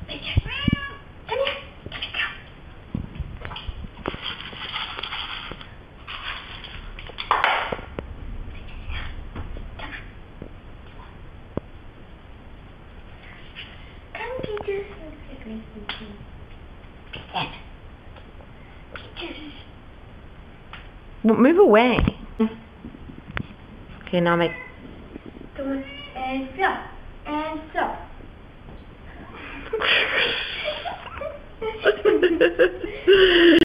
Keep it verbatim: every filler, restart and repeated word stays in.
Move away. Okay, now make. Come on, and flop, and flop.